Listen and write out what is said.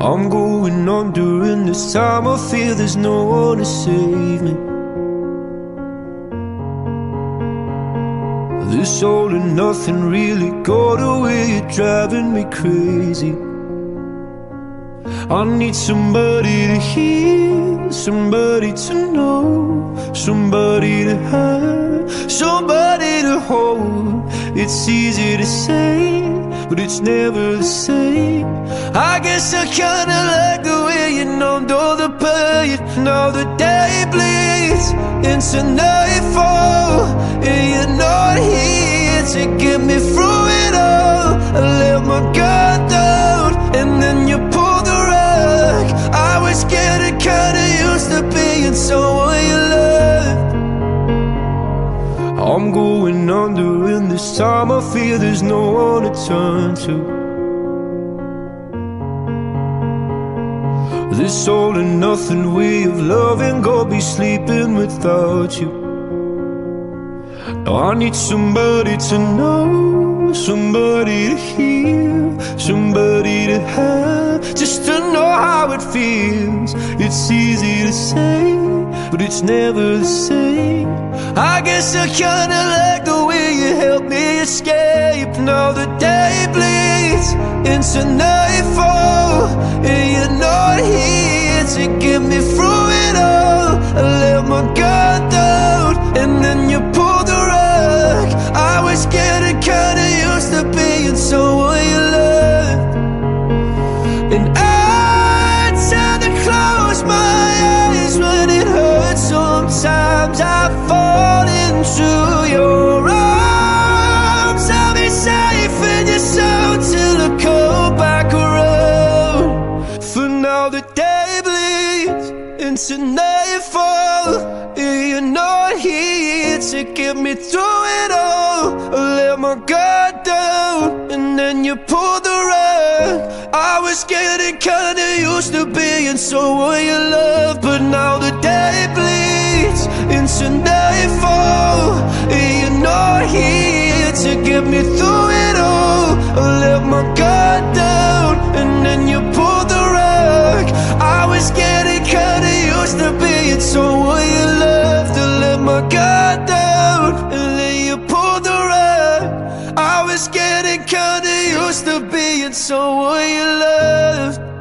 I'm going on during this time. I feel there's no one to save me. This all and nothing really got away, you're driving me crazy. I need somebody to hear, somebody to know, somebody to have, somebody to hold. It's easy to say, but it's never the same. I guess I kinda like the way you numbed all the pain. Now the day bleeds into nightfall, and you're not here to get me through it all. I let my guard down, and then you pulled the rug. I was getting kinda used to being someone you loved. I'm going under, and this time I feel there's no one to turn to. This all and nothing way of loving, gonna be sleeping without you. Now I need somebody to know, somebody to hear, somebody to have, just to know how it feels. It's easy to say, but it's never the same. I guess I kinda like the way you help me escape. Now the day bleeds into nightfall, and you're not here to get me through it all. I let my guard down, and then you pulled the rug. I was getting kinda used to being someone you loved. And I tend to close my eyes when it hurts. Sometimes I fall into your arms. I'll be safe in your soul till I come back around. For now the day bleeds into nightfall, and you're not here to get me through it all. I let my guard down, and then you pulled the rug. I was getting kinda used to being someone you love, but now the day bleeds into nightfall, and you're not here to get me through it all. I let my guard down, and then you pulled the rug. I was getting kinda used to being someone you loved. I let my guard down, and then you pulled the rug. I was getting kinda used to being someone you loved.